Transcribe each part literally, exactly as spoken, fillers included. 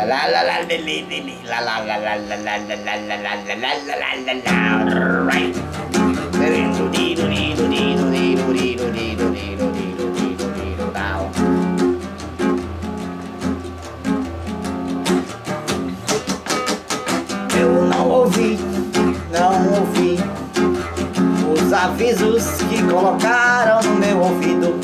la la la li li li li la la la la la la la la la la la la la la la right. Eu não ouvi, não ouvi os avisos que colocaram no meu ouvido.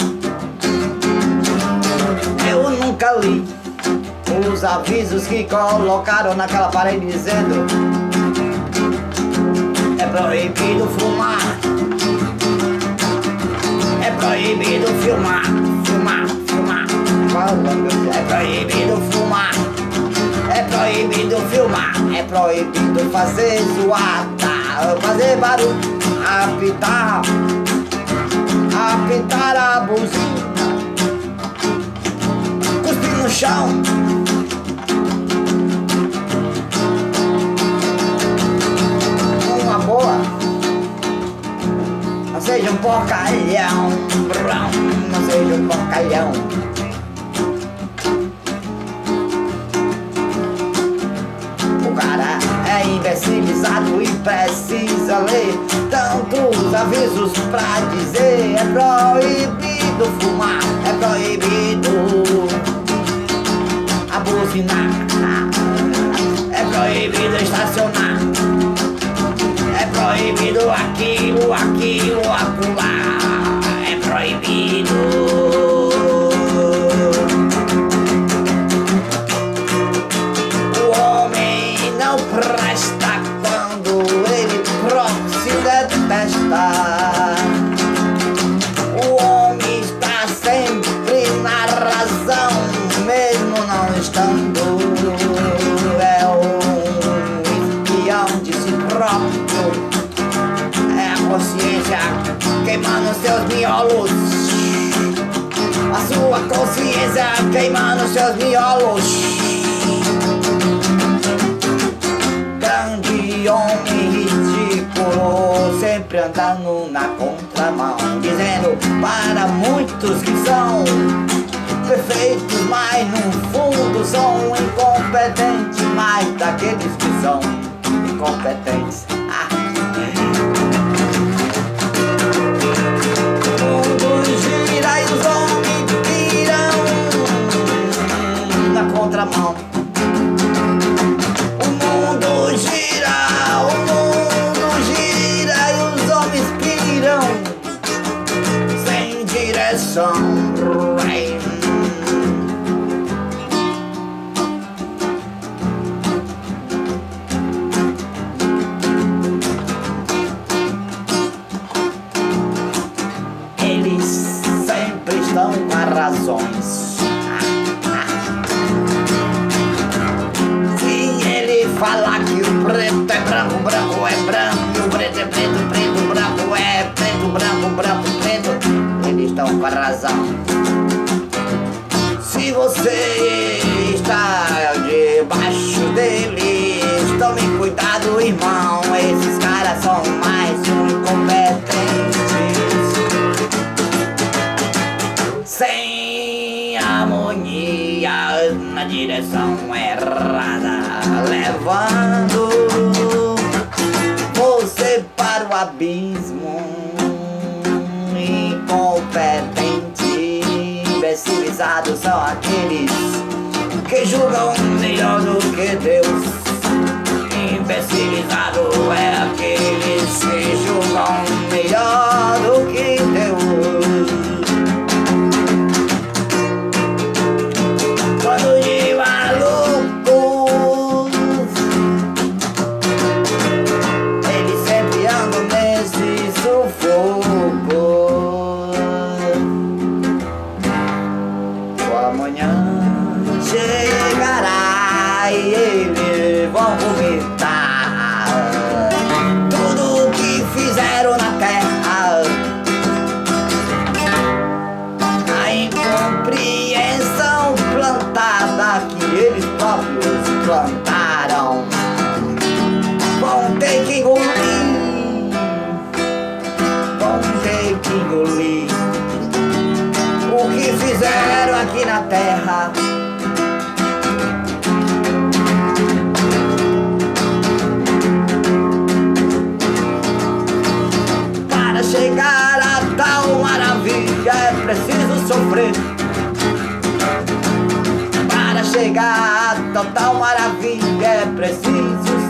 Eu nunca li os avisos que colocaram naquela parede dizendo: é proibido fumar, é proibido filmar, filmar, filmar. É proibido fumar, é proibido filmar, é proibido fazer zoada, fazer barulho, apitar, apitar a buzina, cuspir no chão. Uma boa, não seja um porcalhão, não seja um porcalhão. O cara é imbecilizado e precisa ler tantos avisos pra dizer: é proibido fumar, é proibido abusinar, é proibido estacionar, é proibido aquilo, aquilo, acolá, é proibido. Presta quando ele próprio se detesta. O homem está sempre na razão, mesmo não estando. É um espião de si próprio. É a consciência queimando seus miolos. A sua consciência queimando seus miolos. Grande homem ridículo, sempre andando na contramão, dizendo para muitos que são perfeitos, mas no fundo são incompetentes, mais daqueles que são incompetentes. Ah. O mundo gira e os homens viram na contramão. Gira, o mundo gira e os homens piram sem direção. Eles sempre estão com razões. Falar que o preto é branco, branco é branco, e o preto é preto, preto, branco é preto, branco, branco, preto. Eles estão com a razão. Se você está debaixo deles, tome cuidado, irmão. Esses caras são mais incompetentes, sem harmonia, na direção errada, levando você para o abismo. Incompetente, imbecilizados são aqueles que julgam melhor do que Deus. Imbecilizado é aqueles que julgam melhor do que Deus. Quando de malucos, eles sempre andam nesse sufoco. O amanhã chegará e eles vão vomitar tudo que fizeram na terra. A incompreensão plantada que eles próprios plantaram vão ter que engolir, vão ter que engolir o que fizeram aqui na terra. Para chegar a total maravilha é preciso